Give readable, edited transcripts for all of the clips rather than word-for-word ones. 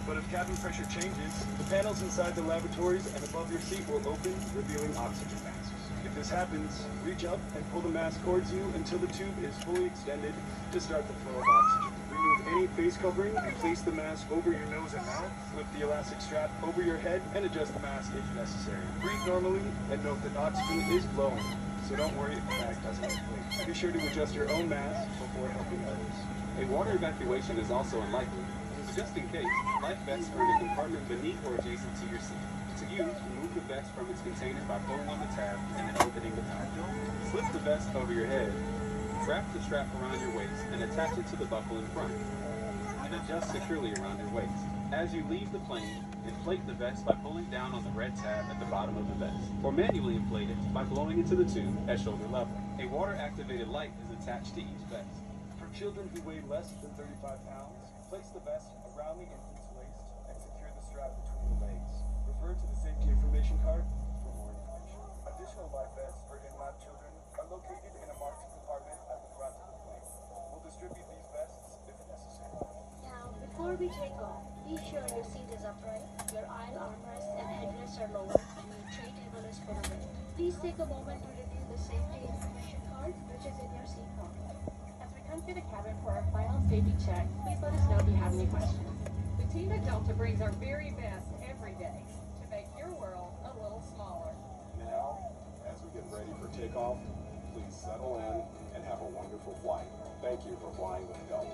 But if cabin pressure changes, the panels inside the lavatories and above your seat will open, revealing oxygen masks. If this happens, reach up and pull the mask towards you until the tube is fully extended to start the flow of oxygen. Remove any face covering and place the mask over your nose and mouth. Flip the elastic strap over your head and adjust the mask if necessary. Breathe normally and note that oxygen is flowing, so don't worry if the bag doesn't inflate. Be sure to adjust your own mask before helping others. A water evacuation is also unlikely. So just in case, life vests are in a compartment beneath or adjacent to your seat. To use, remove the vest from its container by pulling on the tab and then opening the top. Slip the vest over your head. Wrap the strap around your waist and attach it to the buckle in front. And adjust securely around your waist. As you leave the plane, inflate the vest by pulling down on the red tab at the bottom of the vest, or manually inflate it by blowing into the tube at shoulder level. A water-activated light is attached to each vest. For children who weigh less than 35 pounds, place the vest around the infant's waist and secure the strap between the legs. Refer to the safety information card for more information. Additional life vests for in-lab children are located in a marked compartment at the front of the plane. We'll distribute these vests if necessary. Now, before we take off, be sure your seat is upright, your aisle armrests and headrests are lowered, and your tray table is put away. Please take a moment to review the safety information card, which is in your seat pocket. As we come through the cabin for our final safety check, please let us know if you have any questions. The team at Delta brings our very best every day to make your world a little smaller. Now, as we get ready for takeoff, please settle in and have a wonderful flight. Thank you for flying with Delta.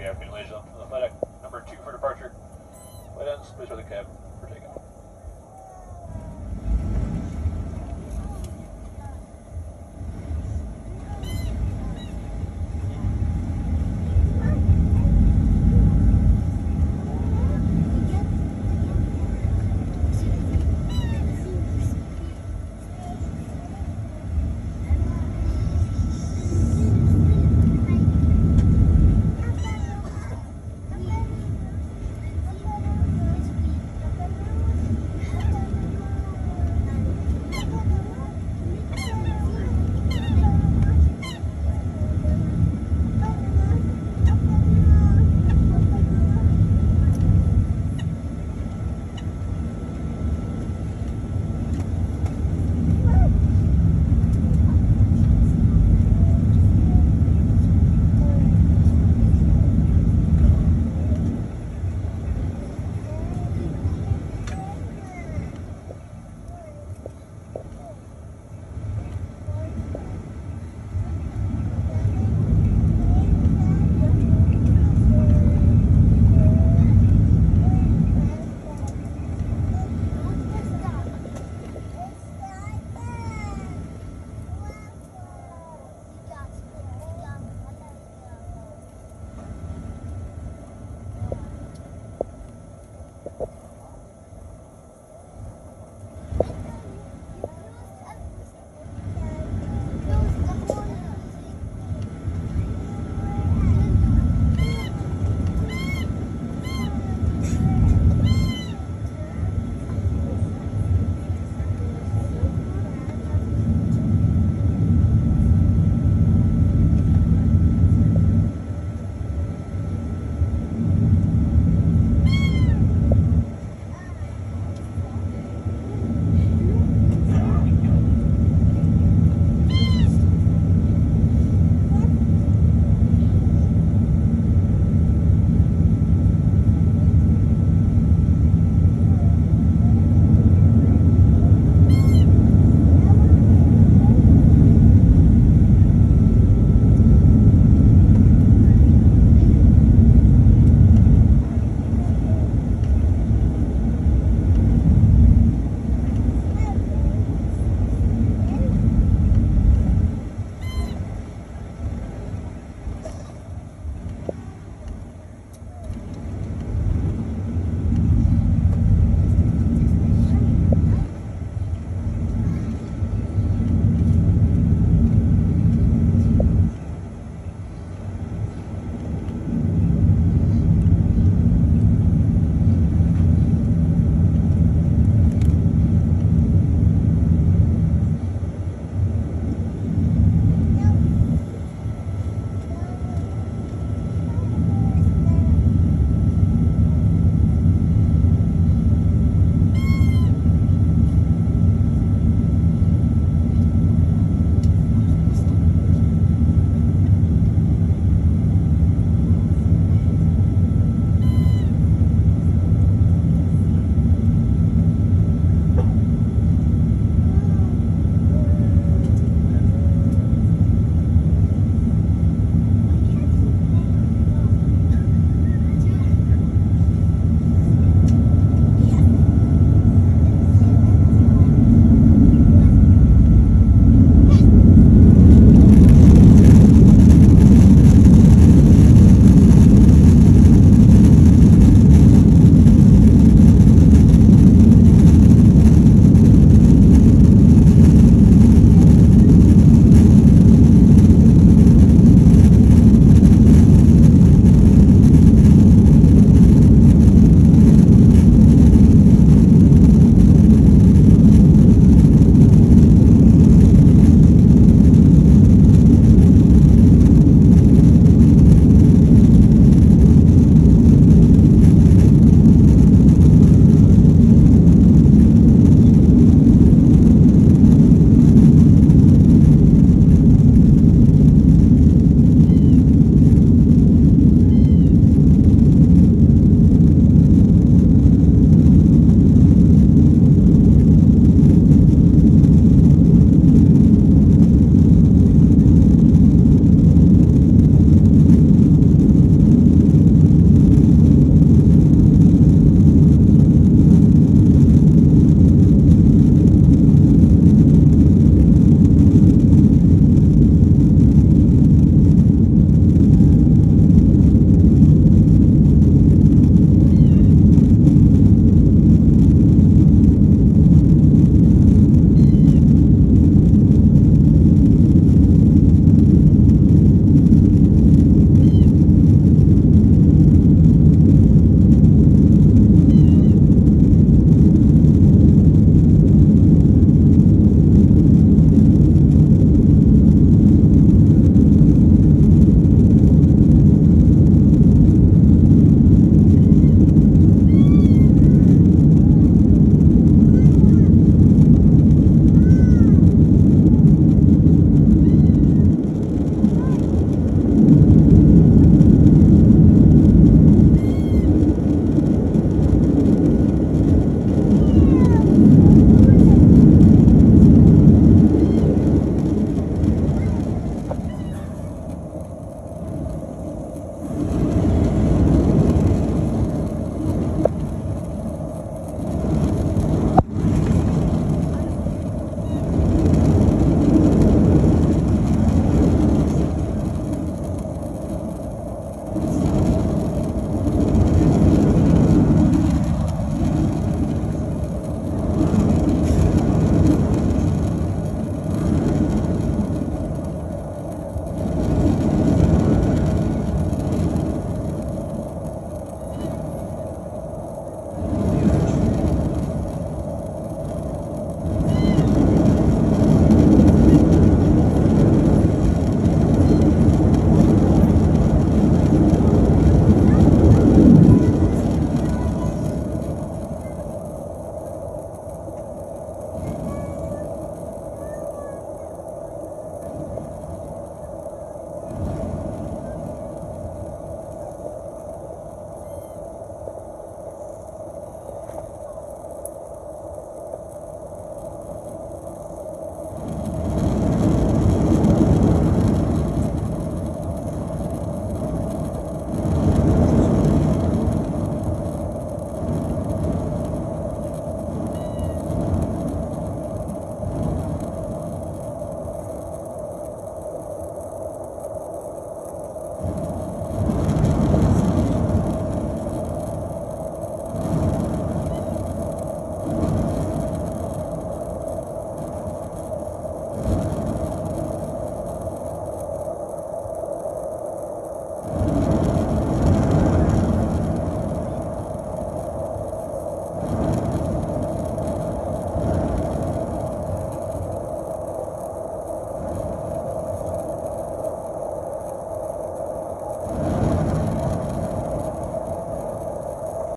Okay, continuation on the flight deck. Number 2 for departure. Flight ends, please for the cabin.